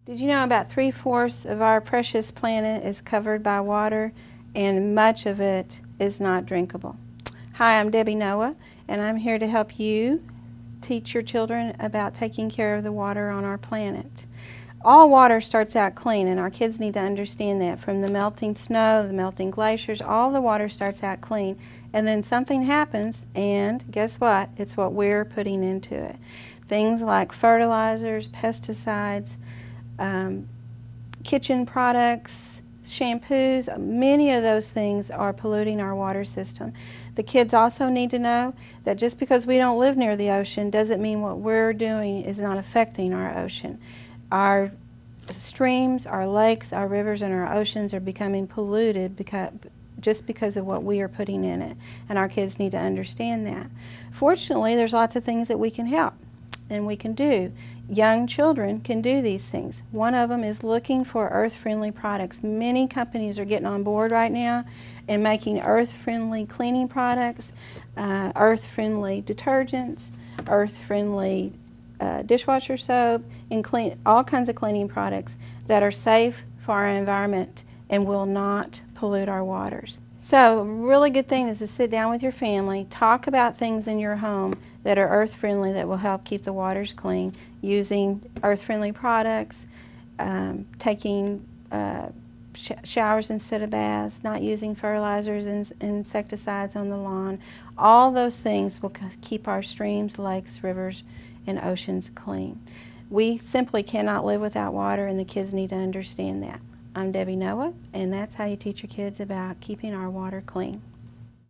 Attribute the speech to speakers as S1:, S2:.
S1: Did you know about 3/4 of our precious planet is covered by water, and much of it is not drinkable? Hi, I'm Debbie Noah, and I'm here to help you teach your children about taking care of the water on our planet. All water starts out clean, and our kids need to understand that. From the melting snow, the melting glaciers, all the water starts out clean, and then something happens, and guess what? It's what we're putting into it. Things like fertilizers, pesticides, kitchen products, shampoos, many of those things are polluting our water system. The kids also need to know that just because we don't live near the ocean doesn't mean what we're doing is not affecting our ocean. Our streams, our lakes, our rivers, and our oceans are becoming polluted just because of what we are putting in it, and our kids need to understand that. Fortunately, there's lots of things that we can help and we can do. Young children can do these things. One of them is looking for earth-friendly products. Many companies are getting on board right now and making earth-friendly cleaning products, earth-friendly detergents, earth-friendly dishwasher soap, and all kinds of cleaning products that are safe for our environment and will not pollute our waters. So a really good thing is to sit down with your family, talk about things in your home that are earth-friendly that will help keep the waters clean, using earth-friendly products, taking showers instead of baths, not using fertilizers and insecticides on the lawn. All those things will keep our streams, lakes, rivers, and oceans clean. We simply cannot live without water, and the kids need to understand that. I'm Debbie Noah, and that's how you teach your kids about keeping our water clean.